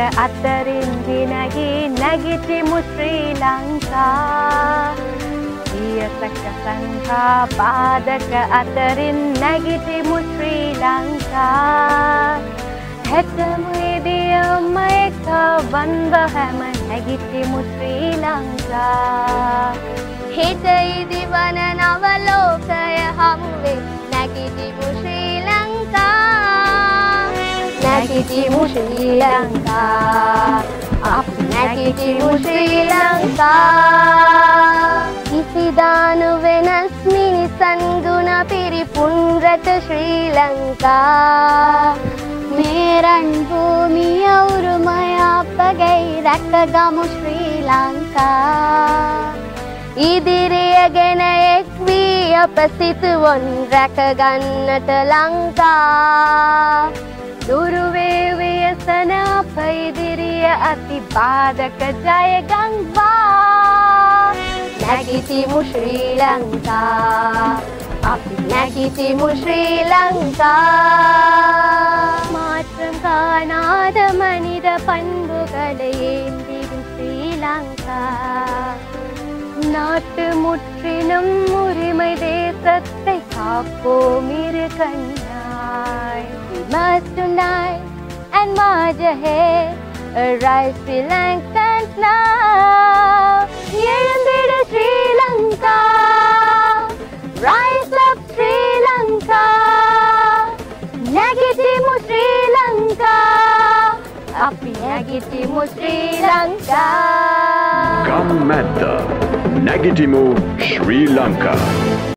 අතරින් දිනගී නැගිටිමු ශ්‍රී ලංකා සියසක සංකා බාධක අතරින් නැගිටිමු ශ්‍රී ලංකා හෙටමු ඉදියම එක වන්ව හැම නැගිටිමු ශ්‍රී ලංකා හිත ඉදිවන නව ලෝකය හමුවේ නැගිටිමු ශ්‍රී ලංකා නැගිටිමු ශ්‍රී ලංකා අපි නැගිටිමු ශ්‍රී ලංකා කිසිදානු වෙනස් මිනිසන් ගුණ පිරිපුන් රට ශ්‍රී ලංකා මේ රන් භූමිය උරුමය අපගේ රැකගමු ශ්‍රී ලංකා ඉදිරිය ගෙන එක් වී අප සිතුවොන් රැකගන්නට ලංකා දුරුවේ ව්‍යසන අප ඉදිරිය අති බාධක ජයගන්වා නැගිටිමු ශ්‍රී ලංකා අපි නැගිටිමු ශ්‍රී ලංකා மாற்றம் காணாத மனித பண்புகளை ஏந்திடும் ஸ்ரீலங்கா நாட்டு முற்றிலும் உரிமை தேசத்தை காப்போம் இரு கண்ணாய் We must unite and march ahead Arise Sri Lankans now எழுந்திடு Sri Lanka Rise up Sri Lanka නැගිටිමු Sri Lanka අපි නැගිටිමු Sri Lanka Gammadda නැගිටිමු Sri Lanka